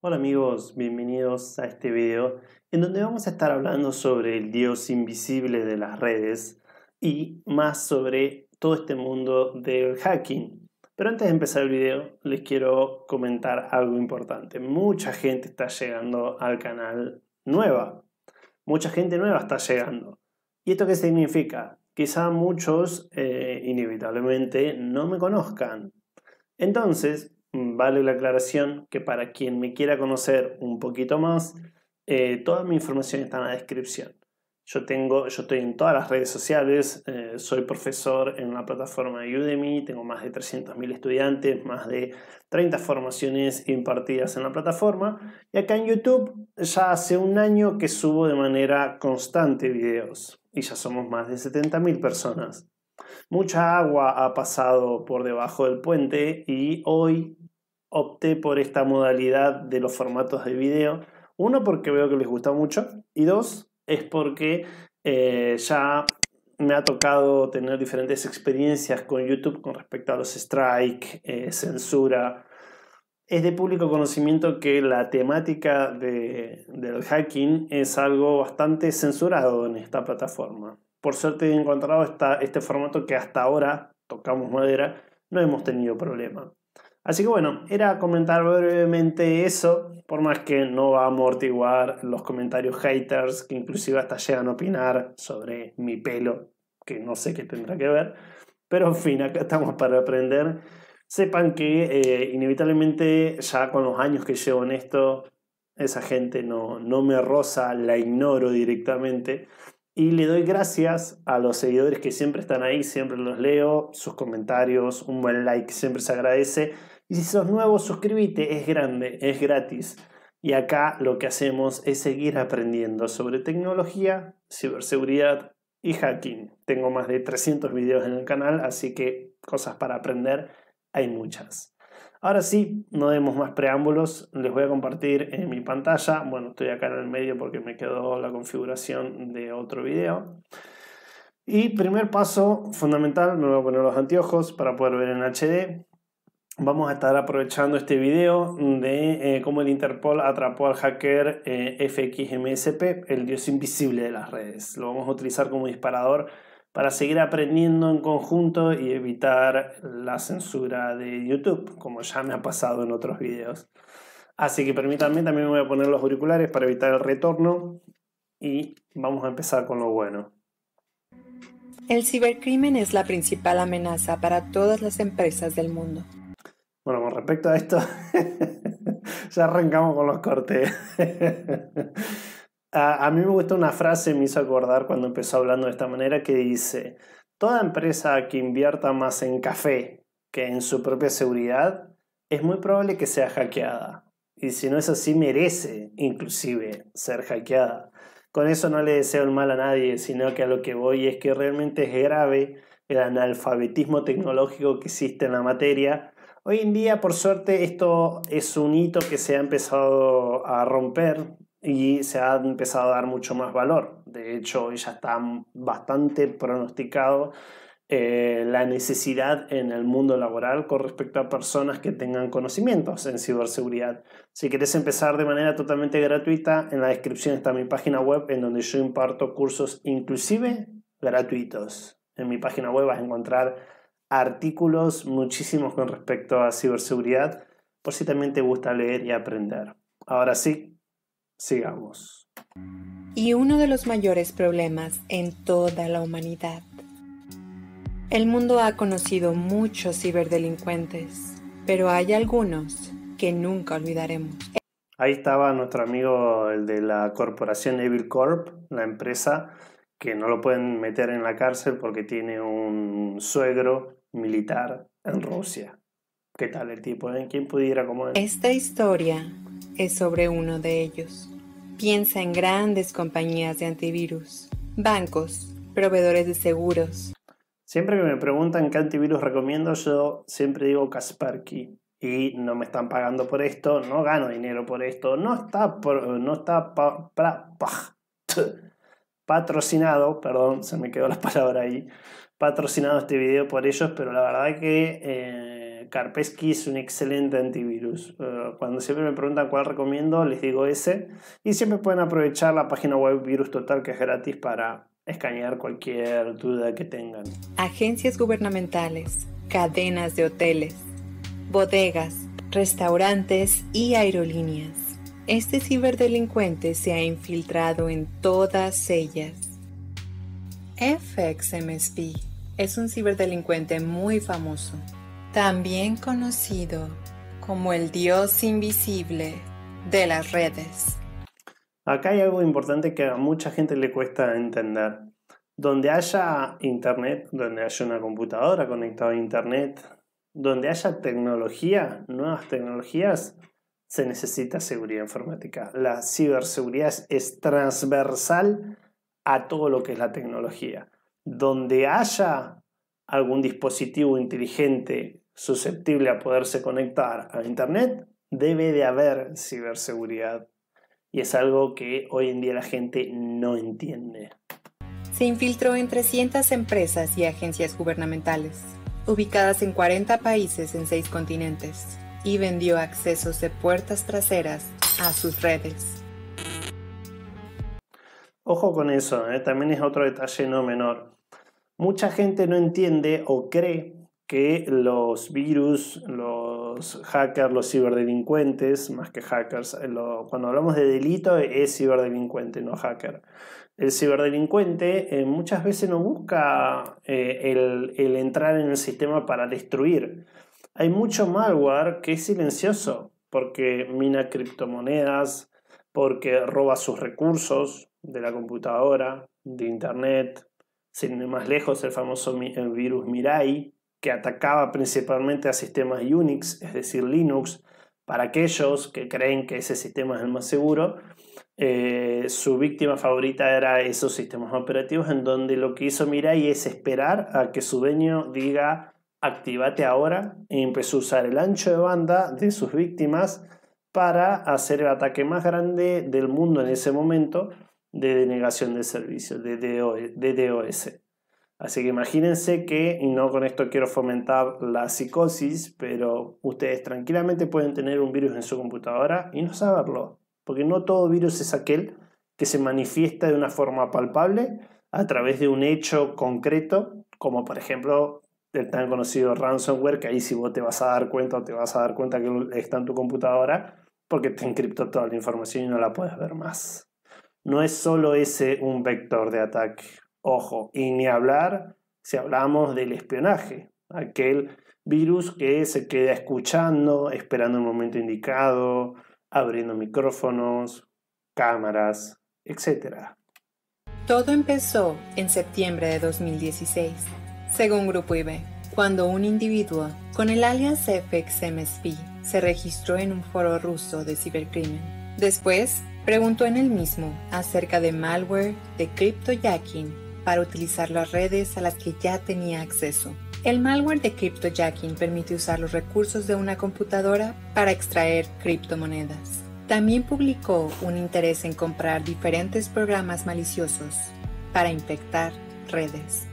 Hola amigos, bienvenidos a este video en donde vamos a estar hablando sobre el dios invisible de las redes y más sobre todo este mundo del hacking. Pero antes de empezar el video les quiero comentar algo importante. Mucha gente está llegando al canal nueva. Mucha gente nueva está llegando. ¿Y esto qué significa? Quizá muchos inevitablemente no me conozcan. Entonces, vale la aclaración que para quien me quiera conocer un poquito más, toda mi información está en la descripción. Yo estoy en todas las redes sociales, soy profesor en la plataforma de Udemy, tengo más de 300.000 estudiantes, más de 30 formaciones impartidas en la plataforma. Y acá en YouTube ya hace un año que subo de manera constante videos y ya somos más de 70.000 personas. Mucha agua ha pasado por debajo del puente y hoy opté por esta modalidad de los formatos de video. Uno, porque veo que les gusta mucho, y dos, es porque ya me ha tocado tener diferentes experiencias con YouTube con respecto a los strikes, censura. Es de público conocimiento que la temática del hacking es algo bastante censurado en esta plataforma. Por suerte he encontrado este formato que hasta ahora, tocamos madera, no hemos tenido problema. Así que bueno, era comentar brevemente eso, por más que no va a amortiguar los comentarios haters que inclusive hasta llegan a opinar sobre mi pelo, que no sé qué tendrá que ver. Pero en fin, acá estamos para aprender. Sepan que inevitablemente ya con los años que llevo en esto, esa gente no me roza, la ignoro directamente. Y le doy gracias a los seguidores que siempre están ahí, siempre los leo, sus comentarios, un buen like siempre se agradece. Y si sos nuevo, suscríbete, es grande, es gratis. Y acá lo que hacemos es seguir aprendiendo sobre tecnología, ciberseguridad y hacking. Tengo más de 300 videos en el canal, así que cosas para aprender hay muchas. Ahora sí, no demos más preámbulos, les voy a compartir en mi pantalla. Bueno, estoy acá en el medio porque me quedó la configuración de otro video. Y primer paso fundamental, me voy a poner los anteojos para poder ver en HD. Vamos a estar aprovechando este video de cómo el Interpol atrapó al hacker FXMSP, el dios invisible de las redes. Lo vamos a utilizar como disparador para seguir aprendiendo en conjunto y evitar la censura de YouTube, como ya me ha pasado en otros videos. Así que permítanme, también me voy a poner los auriculares para evitar el retorno y vamos a empezar con lo bueno. El cibercrimen es la principal amenaza para todas las empresas del mundo. Bueno, con respecto a esto, ya arrancamos con los cortes. A mí me gusta una frase, me hizo acordar cuando empezó hablando de esta manera, que dice: toda empresa que invierta más en café que en su propia seguridad es muy probable que sea hackeada. Y si no es así, merece inclusive ser hackeada. Con eso no le deseo el mal a nadie, sino que a lo que voy es que realmente es grave el analfabetismo tecnológico que existe en la materia. Hoy en día, por suerte, esto es un hito que se ha empezado a romper y se ha empezado a dar mucho más valor. De hecho, hoy ya está bastante pronosticado la necesidad en el mundo laboral con respecto a personas que tengan conocimientos en ciberseguridad. Si querés empezar de manera totalmente gratuita, en la descripción está mi página web en donde yo imparto cursos inclusive gratuitos. En mi página web vas a encontrar artículos muchísimos con respecto a ciberseguridad, por si también te gusta leer y aprender. Ahora sí, sigamos. Y uno de los mayores problemas en toda la humanidad. El mundo ha conocido muchos ciberdelincuentes, pero hay algunos que nunca olvidaremos. Ahí estaba nuestro amigo, el de la corporación Evil Corp, la empresa, que no lo pueden meter en la cárcel porque tiene un suegro militar en Rusia. ¿Qué tal el tipo? ¿Quién pudiera como él? Esta historia es sobre uno de ellos. Piensa en grandes compañías de antivirus, bancos, proveedores de seguros. Siempre que me preguntan qué antivirus recomiendo, yo siempre digo Kaspersky. Y no me están pagando por esto, no gano dinero por esto, no está patrocinado, perdón, se me quedó la palabra ahí, patrocinado este video por ellos, pero la verdad que Kaspersky es un excelente antivirus. Cuando siempre me preguntan cuál recomiendo, les digo ese. Y siempre pueden aprovechar la página web Virus Total, que es gratis, para escanear cualquier duda que tengan. Agencias gubernamentales, cadenas de hoteles, bodegas, restaurantes y aerolíneas. Este ciberdelincuente se ha infiltrado en todas ellas. FXMSP es un ciberdelincuente muy famoso, también conocido como el dios invisible de las redes. Acá hay algo importante que a mucha gente le cuesta entender. Donde haya internet, donde haya una computadora conectada a internet, donde haya tecnología, nuevas tecnologías, se necesita seguridad informática. La ciberseguridad es transversal a todo lo que es la tecnología. Donde haya algún dispositivo inteligente susceptible a poderse conectar a internet, debe de haber ciberseguridad. Y es algo que hoy en día la gente no entiende. Se infiltró en 300 empresas y agencias gubernamentales, ubicadas en 40 países en 6 continentes, y vendió accesos de puertas traseras a sus redes. Ojo con eso, también es otro detalle no menor. Mucha gente no entiende o cree que los virus, los hackers, los ciberdelincuentes, más que hackers, cuando hablamos de delito es ciberdelincuente, no hacker. El ciberdelincuente muchas veces no busca el entrar en el sistema para destruir. Hay mucho malware que es silencioso porque mina criptomonedas, porque roba sus recursos de la computadora, de internet. Sin ir más lejos, el famoso virus Mirai, que atacaba principalmente a sistemas Unix, es decir, Linux. Para aquellos que creen que ese sistema es el más seguro, su víctima favorita era esos sistemas operativos, en donde lo que hizo Mirai es esperar a que su dueño diga activate ahora, y empezó a usar el ancho de banda de sus víctimas para hacer el ataque más grande del mundo en ese momento de denegación de servicio, de DDoS. Así que imagínense que, y no con esto quiero fomentar la psicosis, pero ustedes tranquilamente pueden tener un virus en su computadora y no saberlo, porque no todo virus es aquel que se manifiesta de una forma palpable a través de un hecho concreto, como por ejemplo el tan conocido ransomware, que ahí sí vos te vas a dar cuenta o te vas a dar cuenta que está en tu computadora porque te encriptó toda la información y no la puedes ver más. No es solo ese un vector de ataque. Ojo, y ni hablar si hablamos del espionaje, aquel virus que se queda escuchando, esperando el momento indicado, abriendo micrófonos, cámaras, etc. Todo empezó en septiembre de 2016, según Grupo IB, cuando un individuo con el alias FXMSP se registró en un foro ruso de cibercrimen. Después, preguntó en el mismo acerca de malware de cryptojacking para utilizar las redes a las que ya tenía acceso. El malware de cryptojacking permite usar los recursos de una computadora para extraer criptomonedas. También publicó un interés en comprar diferentes programas maliciosos para infectar redes.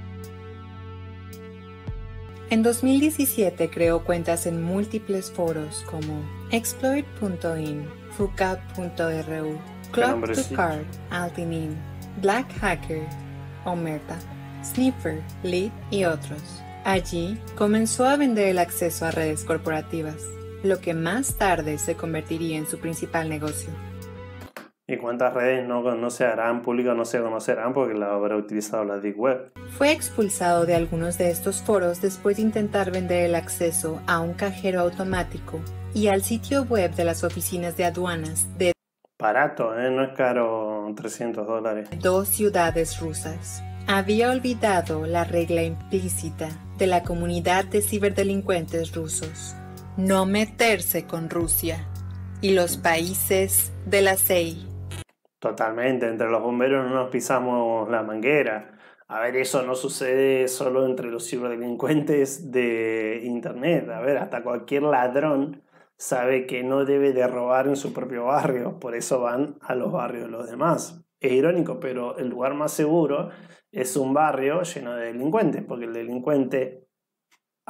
En 2017 creó cuentas en múltiples foros como exploit.in, fucat.ru, Club2Card, Altinin, Black Hacker, Omerta, Sniffer, Lead y otros. Allí comenzó a vender el acceso a redes corporativas, lo que más tarde se convertiría en su principal negocio. ¿Y cuántas redes no se harán públicas, no se conocerán porque la habrá utilizado la Deep Web? Fue expulsado de algunos de estos foros después de intentar vender el acceso a un cajero automático y al sitio web de las oficinas de aduanas de Barato, no es caro, $300. 2 ciudades rusas. Había olvidado la regla implícita de la comunidad de ciberdelincuentes rusos: no meterse con Rusia y los países de la CEI. Totalmente, entre los bomberos no nos pisamos la manguera. A ver, eso no sucede solo entre los ciberdelincuentes de internet. A ver, hasta cualquier ladrón sabe que no debe de robar en su propio barrio, por eso van a los barrios de los demás. Es irónico, pero el lugar más seguro es un barrio lleno de delincuentes, porque el delincuente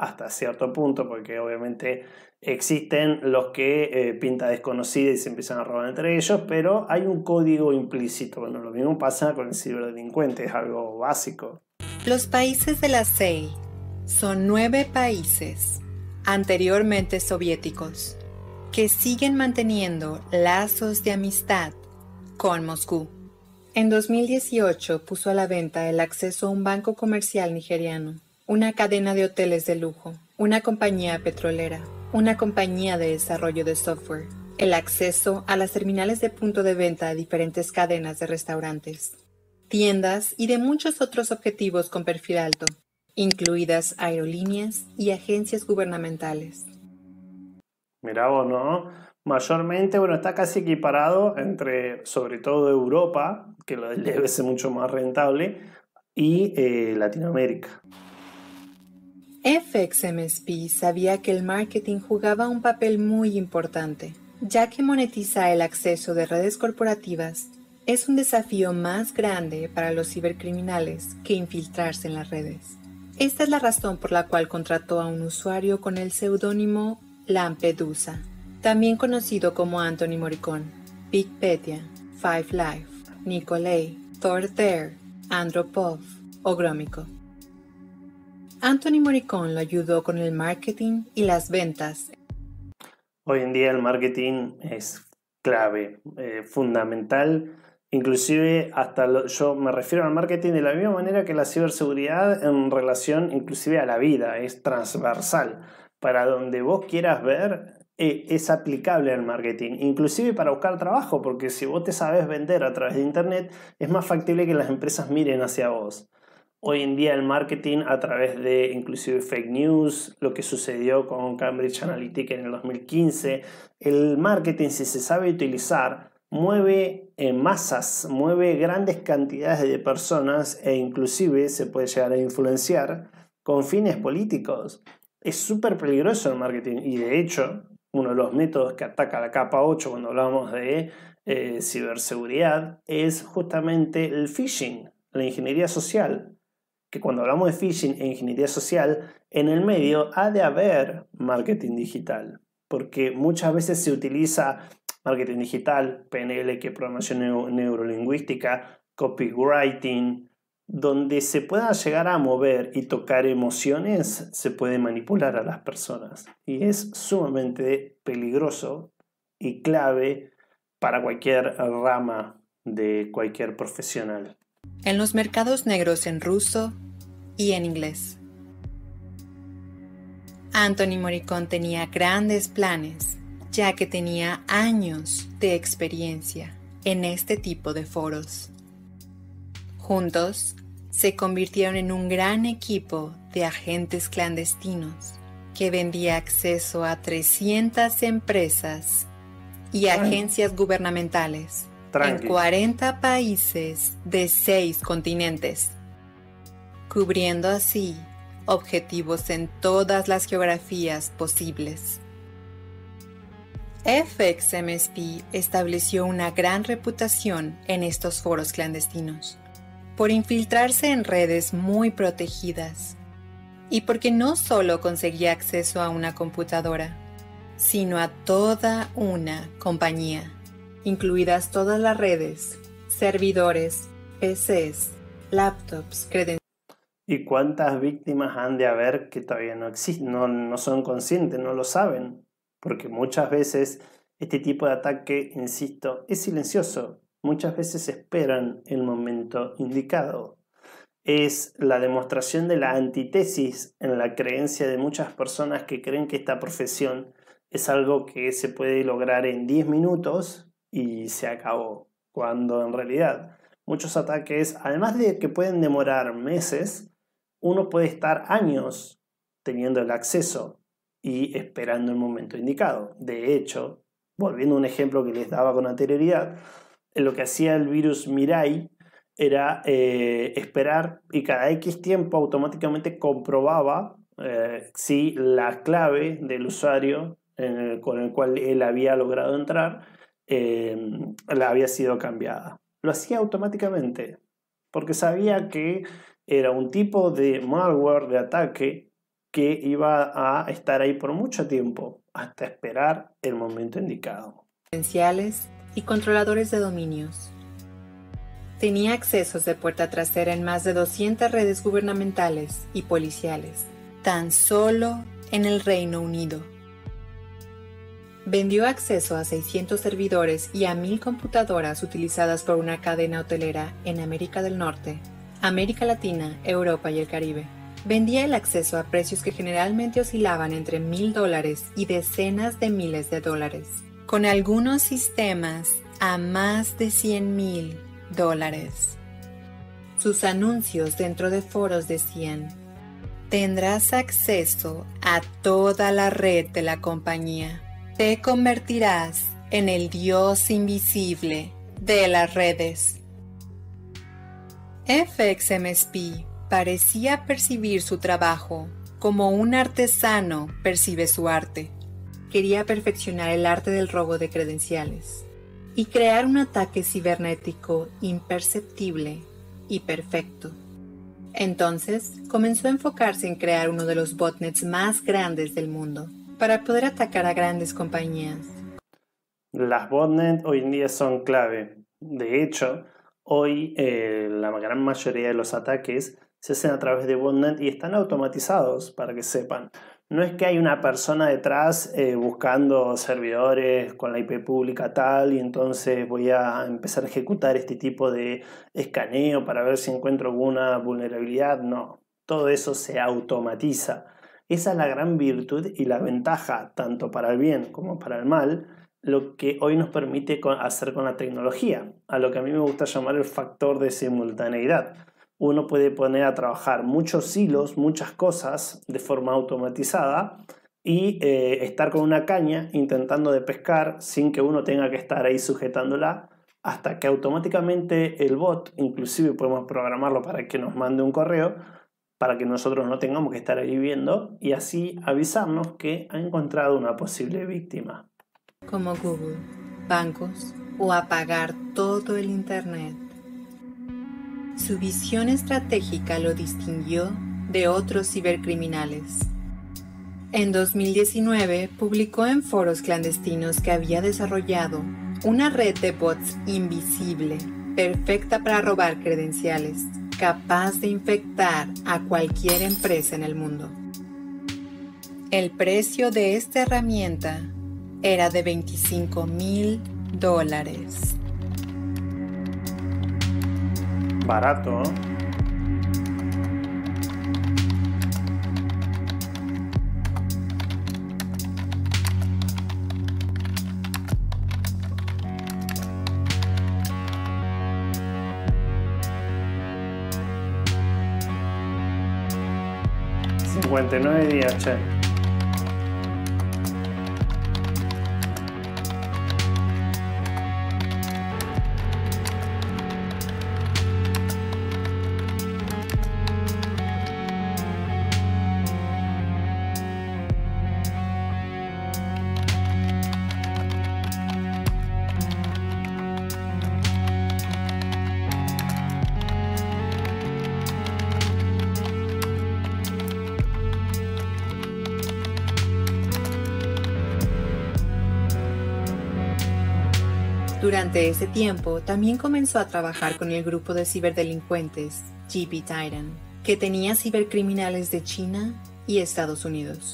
hasta cierto punto, porque obviamente existen los que pinta desconocida y se empiezan a robar entre ellos, pero hay un código implícito. Bueno, lo mismo pasa con el ciberdelincuente, es algo básico. Los países de la CEI son 9 países, anteriormente soviéticos, que siguen manteniendo lazos de amistad con Moscú. En 2018 puso a la venta el acceso a un banco comercial nigeriano, una cadena de hoteles de lujo, una compañía petrolera, una compañía de desarrollo de software, el acceso a las terminales de punto de venta de diferentes cadenas de restaurantes, tiendas y de muchos otros objetivos con perfil alto, incluidas aerolíneas y agencias gubernamentales. Mirá vos, ¿no? Mayormente, bueno, está casi equiparado entre, sobre todo Europa, que lo debe ser mucho más rentable, y Latinoamérica. FXMSP sabía que el marketing jugaba un papel muy importante, ya que monetizar el acceso de redes corporativas es un desafío más grande para los cibercriminales que infiltrarse en las redes. Esta es la razón por la cual contrató a un usuario con el seudónimo Lampedusa, también conocido como Anthony Moricón, Picpedia, Five Life, Nikolai, Thor There, Andropov o Gromyko. Anthony Moricón lo ayudó con el marketing y las ventas. Hoy en día el marketing es clave, fundamental, inclusive yo me refiero al marketing de la misma manera que la ciberseguridad en relación inclusive a la vida, es transversal. Para donde vos quieras ver, es aplicable al marketing, inclusive para buscar trabajo, porque si vos te sabes vender a través de internet, es más factible que las empresas miren hacia vos. Hoy en día el marketing a través de inclusive fake news, lo que sucedió con Cambridge Analytica en el 2015, el marketing, si se sabe utilizar, mueve masas, mueve grandes cantidades de personas e inclusive se puede llegar a influenciar con fines políticos. Es súper peligroso el marketing y de hecho uno de los métodos que ataca la capa 8 cuando hablamos de ciberseguridad es justamente el phishing, la ingeniería social. Que cuando hablamos de phishing e ingeniería social, en el medio ha de haber marketing digital, porque muchas veces se utiliza marketing digital, PNL, que es programación neurolingüística, copywriting, donde se pueda llegar a mover y tocar emociones, se puede manipular a las personas. Y es sumamente peligroso y clave para cualquier rama de cualquier profesional. En los mercados negros en ruso y en inglés. Anthony Moricón tenía grandes planes, ya que tenía años de experiencia en este tipo de foros. Juntos, se convirtieron en un gran equipo de agentes clandestinos que vendía acceso a 300 empresas y agencias gubernamentales en 40 países de 6 continentes, cubriendo así objetivos en todas las geografías posibles. FXMSP estableció una gran reputación en estos foros clandestinos por infiltrarse en redes muy protegidas y porque no solo conseguía acceso a una computadora, sino a toda una compañía, incluidas todas las redes, servidores, PCs, laptops, credenciales. ¿Y cuántas víctimas han de haber que todavía no existen, no son conscientes, no lo saben? Porque muchas veces este tipo de ataque, insisto, es silencioso. Muchas veces esperan el momento indicado. Es la demostración de la antítesis en la creencia de muchas personas que creen que esta profesión es algo que se puede lograr en 10 minutos y se acabó. Cuando en realidad muchos ataques, además de que pueden demorar meses, uno puede estar años teniendo el acceso y esperando el momento indicado. De hecho, volviendo a un ejemplo que les daba con anterioridad, lo que hacía el virus Mirai era esperar y cada X tiempo automáticamente comprobaba si la clave del usuario con el cual él había logrado entrar la había sido cambiada. Lo hacía automáticamente porque sabía que era un tipo de malware, de ataque, que iba a estar ahí por mucho tiempo, hasta esperar el momento indicado. Credenciales y controladores de dominios. Tenía accesos de puerta trasera en más de 200 redes gubernamentales y policiales, tan solo en el Reino Unido. Vendió acceso a 600 servidores y a 1000 computadoras utilizadas por una cadena hotelera en América del Norte, América Latina, Europa y el Caribe. Vendía el acceso a precios que generalmente oscilaban entre $1000 y decenas de miles de dólares, con algunos sistemas a más de $100,000. Sus anuncios dentro de foros decían: tendrás acceso a toda la red de la compañía. Te convertirás en el dios invisible de las redes. FXMSP parecía percibir su trabajo como un artesano percibe su arte. Quería perfeccionar el arte del robo de credenciales y crear un ataque cibernético imperceptible y perfecto. Entonces, comenzó a enfocarse en crear uno de los botnets más grandes del mundo para poder atacar a grandes compañías. Las botnets hoy en día son clave. De hecho, hoy la gran mayoría de los ataques se hacen a través de botnet y están automatizados, para que sepan. No es que hay una persona detrás buscando servidores con la IP pública tal y entonces voy a empezar a ejecutar este tipo de escaneo para ver si encuentro alguna vulnerabilidad. No, todo eso se automatiza. Esa es la gran virtud y la ventaja, tanto para el bien como para el mal, lo que hoy nos permite hacer con la tecnología, a lo que a mí me gusta llamar el factor de simultaneidad. Uno puede poner a trabajar muchos hilos, muchas cosas de forma automatizada y estar con una caña intentando de pescar sin que uno tenga que estar ahí sujetándola hasta que automáticamente el bot, inclusive podemos programarlo para que nos mande un correo para que nosotros no tengamos que estar ahí viendo y así avisarnos que ha encontrado una posible víctima. Como Google, bancos o apagar todo el Internet. Su visión estratégica lo distinguió de otros cibercriminales. En 2019 publicó en foros clandestinos que había desarrollado una red de bots invisible, perfecta para robar credenciales, capaz de infectar a cualquier empresa en el mundo. El precio de esta herramienta era de $25,000. Barato, ¿no? $59 días, che. Durante ese tiempo, también comenzó a trabajar con el grupo de ciberdelincuentes GB Titan, que tenía cibercriminales de China y Estados Unidos.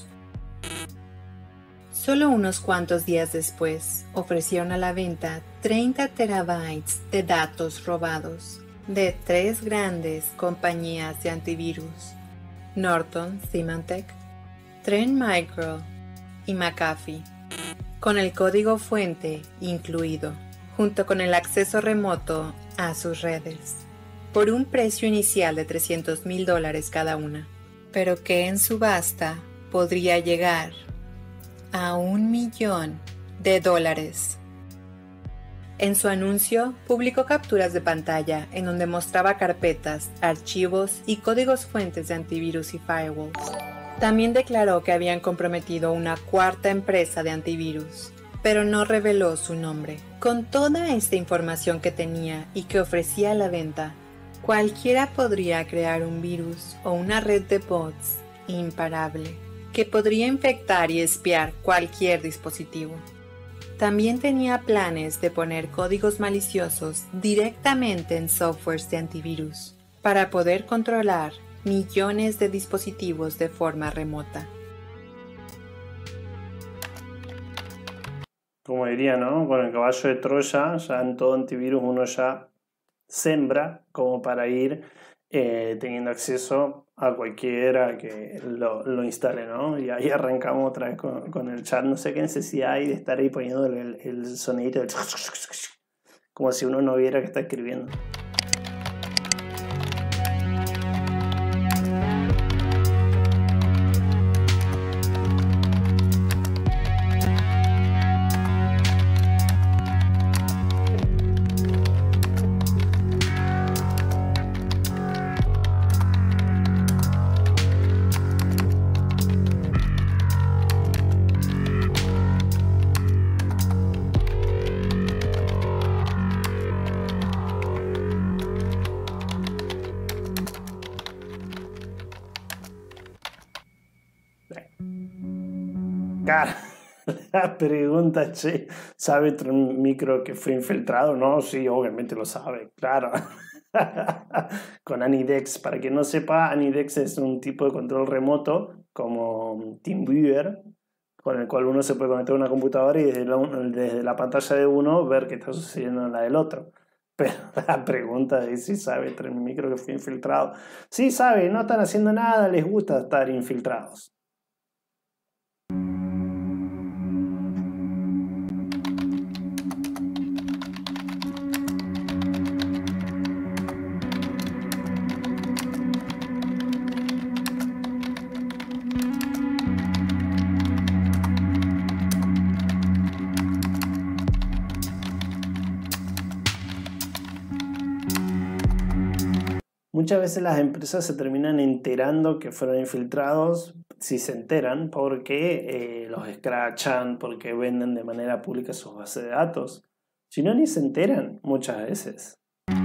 Solo unos cuantos días después, ofrecieron a la venta 30 terabytes de datos robados de 3 grandes compañías de antivirus: Norton, Symantec, Trend Micro y McAfee, con el código fuente incluido, junto con el acceso remoto a sus redes, por un precio inicial de $300,000 cada una, pero que en subasta podría llegar a $1 millón. En su anuncio, publicó capturas de pantalla en donde mostraba carpetas, archivos y códigos fuentes de antivirus y firewalls. También declaró que habían comprometido una 4ª empresa de antivirus, pero no reveló su nombre. Con toda esta información que tenía y que ofrecía a la venta, cualquiera podría crear un virus o una red de bots imparable que podría infectar y espiar cualquier dispositivo. También tenía planes de poner códigos maliciosos directamente en softwares de antivirus para poder controlar millones de dispositivos de forma remota. Como diría, ¿no? Con el caballo de Troya, ya en todo antivirus uno ya sembra como para ir teniendo acceso a cualquiera que lo instale, ¿no? Y ahí arrancamos otra vez con el chat. No sé qué necesidad hay de estar ahí poniendo el sonidito de como si uno no viera que está escribiendo. La pregunta, che, ¿sabe Tron Micro que fue infiltrado? No, sí, obviamente lo sabe, claro. Con Anidex, para quien no sepa, Anidex es un tipo de control remoto como TeamViewer, con el cual uno se puede conectar a una computadora y desde la pantalla de uno ver qué está sucediendo en la del otro. Pero la pregunta es si sabe Tron Micro que fue infiltrado. Sí, sabe, no están haciendo nada, les gusta estar infiltrados. Muchas veces las empresas se terminan enterando que fueron infiltrados, si se enteran, porque los escrachan, porque venden de manera pública sus bases de datos. Si no, ni se enteran muchas veces.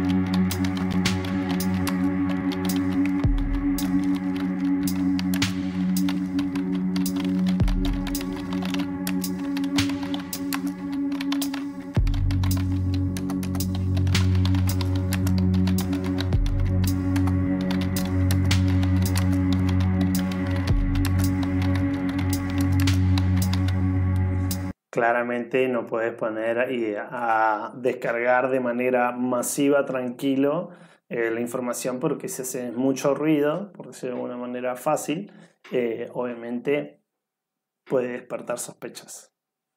Claramente no puedes poner a descargar de manera masiva, tranquilo, la información porque si hace mucho ruido, por decirlo de una manera fácil, obviamente puede despertar sospechas.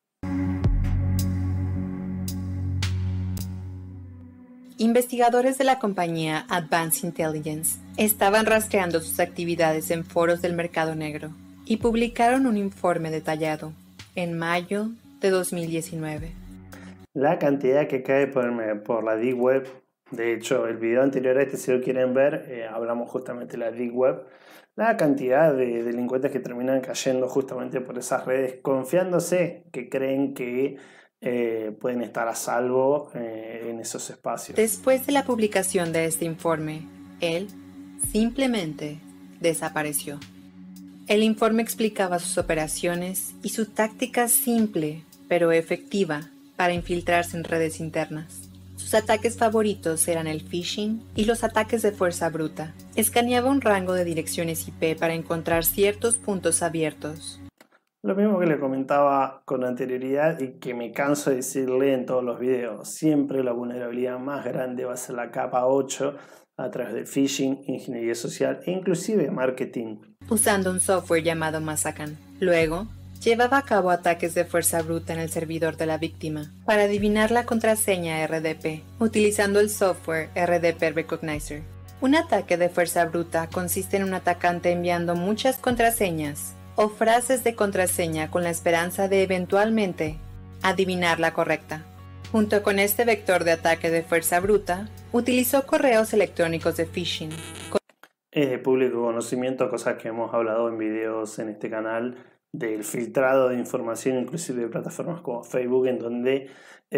Investigadores de la compañía Advanced Intelligence estaban rastreando sus actividades en foros del mercado negro y publicaron un informe detallado en mayo de 2019. La cantidad que cae por la Deep Web, de hecho el video anterior a este, si lo quieren ver, hablamos justamente de la Deep Web, la cantidad de delincuentes que terminan cayendo justamente por esas redes, confiándose que creen que pueden estar a salvo en esos espacios. Después de la publicación de este informe, él simplemente desapareció. El informe explicaba sus operaciones y su táctica simple pero efectiva para infiltrarse en redes internas. Sus ataques favoritos eran el phishing y los ataques de fuerza bruta. Escaneaba un rango de direcciones IP para encontrar ciertos puntos abiertos. Lo mismo que le comentaba con anterioridad y que me canso de decirle en todos los videos, siempre la vulnerabilidad más grande va a ser la capa 8 a través de phishing, ingeniería social e inclusive marketing. Usando un software llamado Masakan. Luego, llevaba a cabo ataques de fuerza bruta en el servidor de la víctima para adivinar la contraseña RDP, utilizando el software RDP Recognizer. Un ataque de fuerza bruta consiste en un atacante enviando muchas contraseñas o frases de contraseña con la esperanza de eventualmente adivinar la correcta. Junto con este vector de ataque de fuerza bruta, utilizó correos electrónicos de phishing. Es de público conocimiento, cosas que hemos hablado en videos en este canal, del filtrado de información, inclusive de plataformas como Facebook, en donde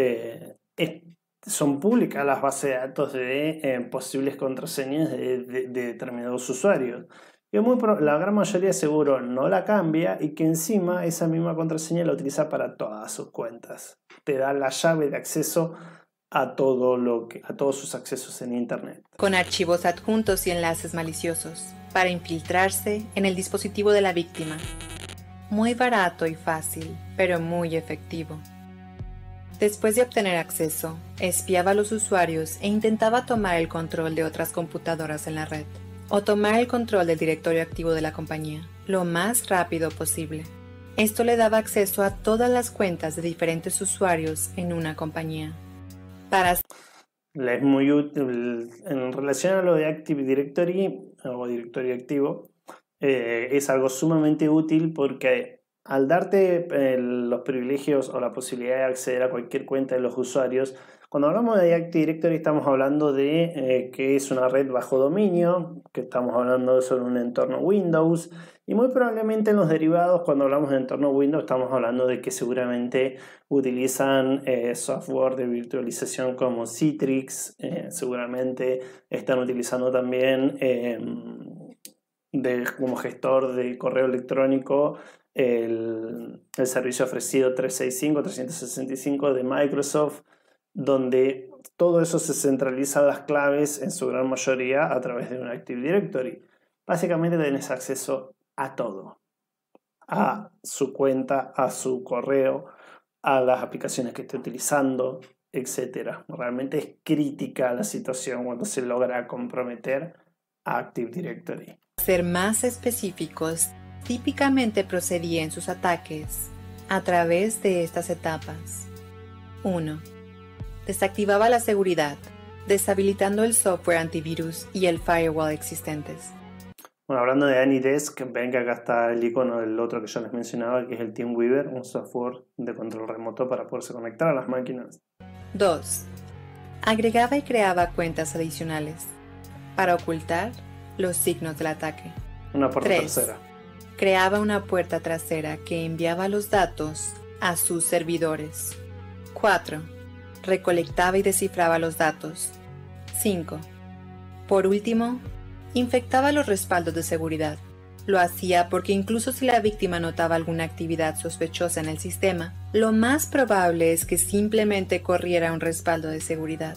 son públicas las bases de datos de posibles contraseñas de determinados usuarios. Y la gran mayoría seguro no la cambia y que encima esa misma contraseña la utiliza para todas sus cuentas. Te da la llave de acceso a todos sus accesos en Internet. Con archivos adjuntos y enlaces maliciosos para infiltrarse en el dispositivo de la víctima. Muy barato y fácil, pero muy efectivo. Después de obtener acceso, espiaba a los usuarios e intentaba tomar el control de otras computadoras en la red, o tomar el control del directorio activo de la compañía, lo más rápido posible. Esto le daba acceso a todas las cuentas de diferentes usuarios en una compañía. Es muy útil en relación a lo de Active Directory o directorio activo. Es algo sumamente útil porque al darte los privilegios o la posibilidad de acceder a cualquier cuenta de los usuarios, cuando hablamos de Active Directory estamos hablando de que es una red bajo dominio, que estamos hablando sobre un entorno Windows, y muy probablemente en los derivados, cuando hablamos de entorno Windows, estamos hablando de que seguramente utilizan software de virtualización como Citrix, seguramente están utilizando también como gestor de correo electrónico el servicio ofrecido 365 de Microsoft, donde todo eso se centraliza las claves en su gran mayoría a través de un Active Directory. Básicamente tenés acceso a todo, a su cuenta, a su correo, a las aplicaciones que esté utilizando, etc. Realmente es crítica la situación cuando se logra comprometer a Active Directory. Para ser más específicos, típicamente procedía en sus ataques a través de estas etapas. 1. Desactivaba la seguridad, deshabilitando el software antivirus y el firewall existentes. Bueno, hablando de AnyDesk, ven que acá está el icono del otro que yo les mencionaba, que es el TeamWeaver, un software de control remoto para poderse conectar a las máquinas. 2. Agregaba y creaba cuentas adicionales para ocultar los signos del ataque. Una puerta 3. trasera. Creaba una puerta trasera que enviaba los datos a sus servidores. 4. Recolectaba y descifraba los datos. 5. Por último, infectaba los respaldos de seguridad. Lo hacía porque incluso si la víctima notaba alguna actividad sospechosa en el sistema, lo más probable es que simplemente corriera un respaldo de seguridad.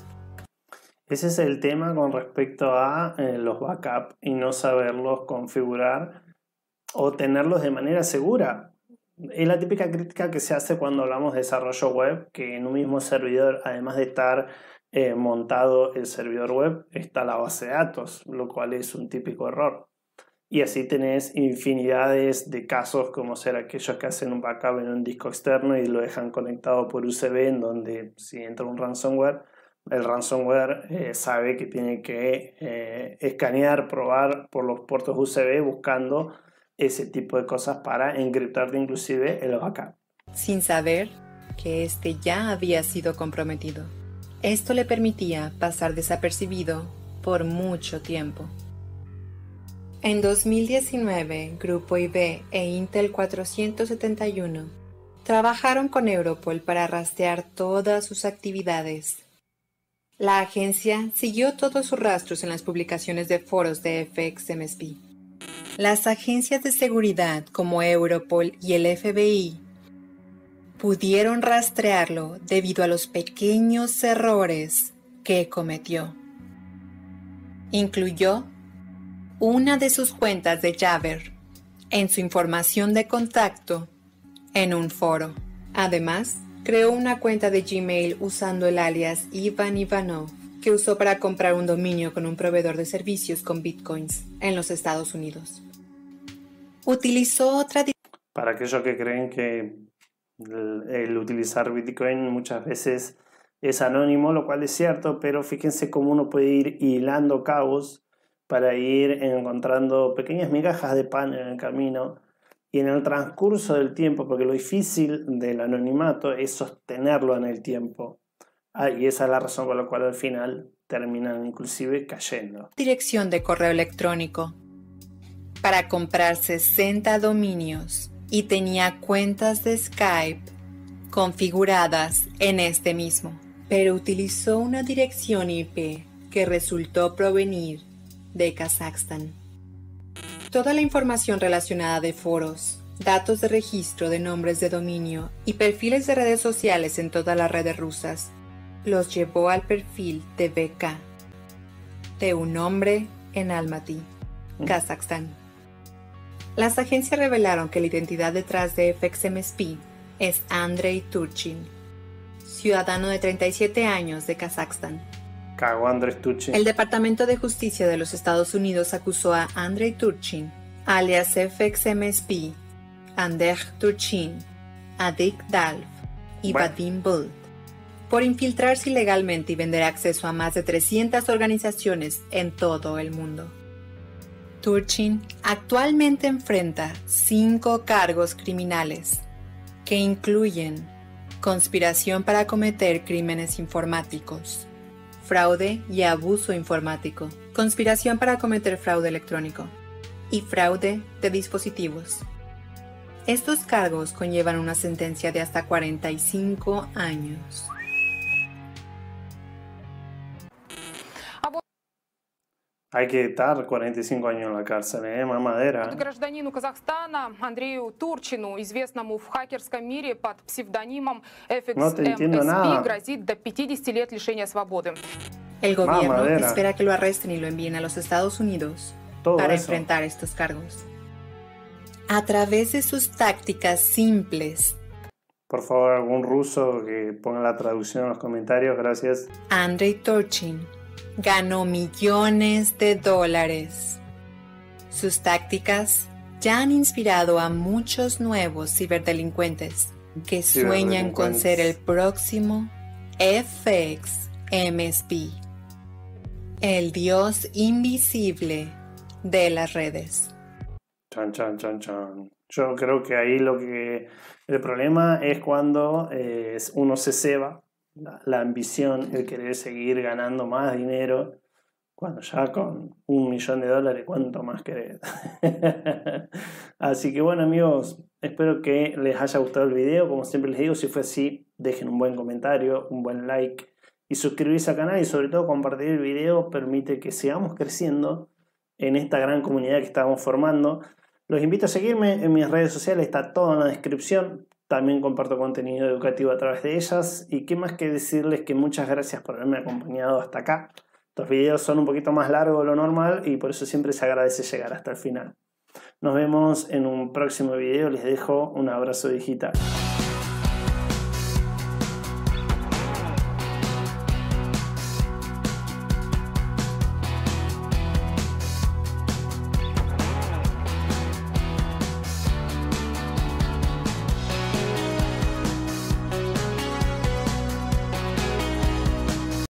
Ese es el tema con respecto a los backups y no saberlos configurar o tenerlos de manera segura. Es la típica crítica que se hace cuando hablamos de desarrollo web, que en un mismo servidor, además de estar montado el servidor web, está la base de datos, lo cual es un típico error. Y así tenés infinidades de casos como ser aquellos que hacen un backup en un disco externo y lo dejan conectado por USB, en donde si entra un ransomware, el ransomware sabe que tiene que escanear, probar por los puertos USB buscando ese tipo de cosas para encriptarte inclusive el backup. Sin saber que este ya había sido comprometido. Esto le permitía pasar desapercibido por mucho tiempo. En 2019, Grupo IB e Intel 471 trabajaron con Europol para rastrear todas sus actividades. La agencia siguió todos sus rastros en las publicaciones de foros de FXMSP. Las agencias de seguridad como Europol y el FBI pudieron rastrearlo debido a los pequeños errores que cometió. Incluyó una de sus cuentas de Jabber en su información de contacto en un foro. Además, creó una cuenta de Gmail usando el alias Ivan Ivanov, que usó para comprar un dominio con un proveedor de servicios con bitcoins en los Estados Unidos. Utilizó otra... Para aquellos que creen que el utilizar bitcoin muchas veces es anónimo, lo cual es cierto, pero fíjense cómo uno puede ir hilando cabos para ir encontrando pequeñas migajas de pan en el camino y en el transcurso del tiempo, porque lo difícil del anonimato es sostenerlo en el tiempo. Y esa es la razón por la cual al final terminan inclusive cayendo. Dirección de correo electrónico para comprar 60 dominios y tenía cuentas de Skype configuradas en este mismo, pero utilizó una dirección IP que resultó provenir de Kazajstán. Toda la información relacionada de foros, datos de registro de nombres de dominio y perfiles de redes sociales en todas las redes rusas los llevó al perfil de VK, de un hombre en Almaty, Kazajstán. Las agencias revelaron que la identidad detrás de FXMSP es Andrei Turchin, ciudadano de 37 años de Kazajstán. Cago Andrei Turchin. El Departamento de Justicia de los Estados Unidos acusó a Andrei Turchin, alias FXMSP, Andrej Turchin, Adik Dalv y Vadim Bult, por infiltrarse ilegalmente y vender acceso a más de 300 organizaciones en todo el mundo. Turchin actualmente enfrenta 5 cargos criminales, que incluyen conspiración para cometer crímenes informáticos, fraude y abuso informático, conspiración para cometer fraude electrónico y fraude de dispositivos. Estos cargos conllevan una sentencia de hasta 45 años. Hay que estar 45 años en la cárcel, mamadera. Гражданину Казахстана Андрею Турчину, известному в хакерском мире под псевдонимом FXMSP, грозит до 50 лет лишения свободы. El gobierno espera que lo arresten y lo envíen a los Estados Unidos para enfrentar estos cargos. A través de sus tácticas simples. Por favor, algún ruso que ponga la traducción en los comentarios, gracias. Andrei Turchin ganó millones de dólares. Sus tácticas ya han inspirado a muchos nuevos ciberdelincuentes que sueñan con ser el próximo FXMSP, el dios invisible de las redes. Chan, chan, chan, chan. Yo creo que ahí el problema es cuando uno se ceba, la ambición, el querer seguir ganando más dinero, cuando ya con $1 millón, ¿cuánto más querés? Así que bueno, amigos, espero que les haya gustado el video. Como siempre les digo, si fue así, dejen un buen comentario, un buen like y suscribirse al canal, y sobre todo compartir el video permite que sigamos creciendo en esta gran comunidad que estamos formando. Los invito a seguirme en mis redes sociales, está todo en la descripción. También comparto contenido educativo a través de ellas. Y qué más que decirles que muchas gracias por haberme acompañado hasta acá. Estos videos son un poquito más largos de lo normal y por eso siempre se agradece llegar hasta el final. Nos vemos en un próximo video. Les dejo un abrazo digital.